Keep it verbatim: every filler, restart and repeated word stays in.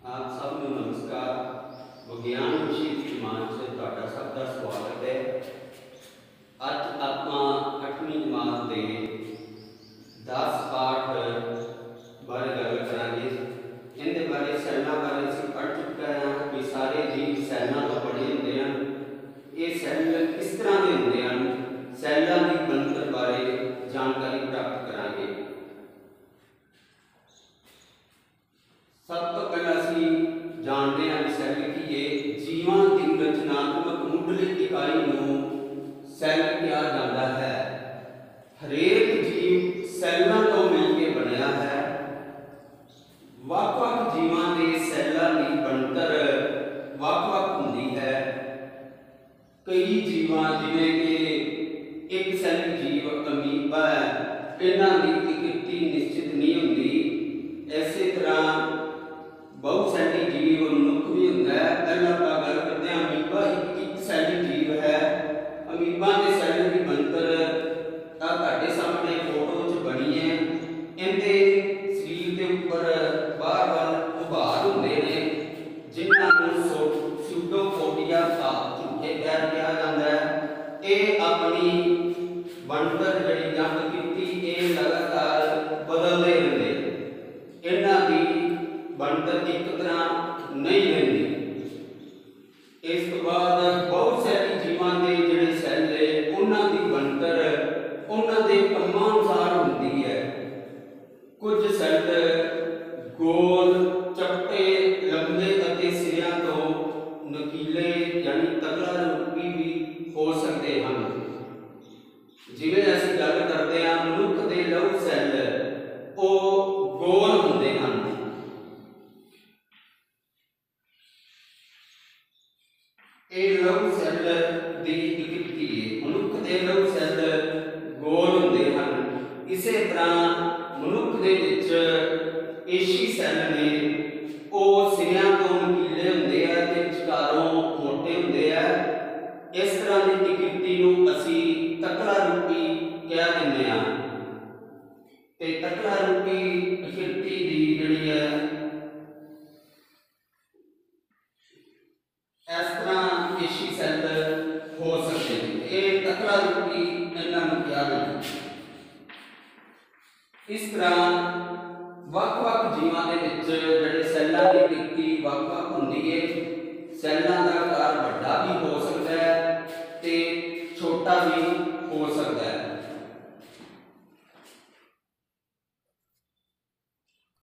आप सब ਨੂੰ नमस्कार। विज्ञान विषय की जमात से ਤੁਹਾਡਾ ਸਭ ਦਾ स्वागत है। ਅੱਜ ਆਪਾਂ ਅੱਠਵੀਂ जमात ਦੇ दस पाठ बारे गल करांगे। इनके बारे सैलों बारे असीं पढ़ चुके हैं कि सारे जीव सैलों तो बने होंदे हैं। ये सैल किस तरह के होंदे हैं, सैलों की बनतर बारे जानकारी प्राप्त करांगे। सब तो पहले असीं जानते हैं सैल की ये जीवां की रचनात्मक मुढ़ली इकाई नूं सैल कहा जाता है। हरेक जीव सैलों तो मिलकर बनया है। ਵੱਖ-ਵੱਖ जीवां के सैलों की बनतर ਵੱਖ-ਵੱਖ होंदी है। कई जीवां जिवें कि एक सैल जीव अमीबा है, इन्हां की विकृति निश्चित नहीं होंदी। इसे तरह बहुसैली जीव मनुख भी होंदा है। पहले आप गल करते हैं अमीबा एक एक सैली जीव है। अमीबा के सैल की बनतर ਤੁਹਾਡੇ सामने फोटो च बनी है। इनके शरीर के उपर बार बार उभार होंदे ने जिन्हां नूं स्यूडोपोडिया झूठे पैर कहा जाता है। ये अपनी बनतर जिहड़ी जां विकृति ये लगातार बदलते रहंदे। इन्हां दी बनतर एक तरह नहीं रहती। इस तो बाद बहुत सारे जीवां के जिहड़े सैल ने उन्हां दी बनतर उन्हां दे कम्मां अनुसार होंदी है। कुछ सैल गोल चपटे लंबे अते सिरियां तो नकीले यानी तगड़ा रूपी भी हो सकते हैं। जिवें असीं गल करते हैं मनुख दे लहू सैल वो गोल होंदे हैं। ये लहू सैल दी विकृति है। मनुख दे लहू सैल गोल होंदे हैं। इसे तरह मनुख दे विच पेशी सैल ने वो सिरियां तो नकीले होंदे हैं ते विचकारों मोटे होंदे हैं। इस तरह की विकृति नूं असीं तकड़ा रूपी कह दिंदे हां। ते तकड़ा रूपी विकृति दी जिहड़ी है इस तरह पेशी सैल हो सकते हैं। ये तकड़ा रूपी इन्हां नूं कहा जांदा है। इस तरह ਵੱਖ-ਵੱਖ जीवां दे विच जिहड़े सैलां दी विकृति ਵੱਖ-ਵੱਖ हुंदी है। सैलां दा आकार वड्डा भी हो सकता है ते छोटा भी हो सकता है।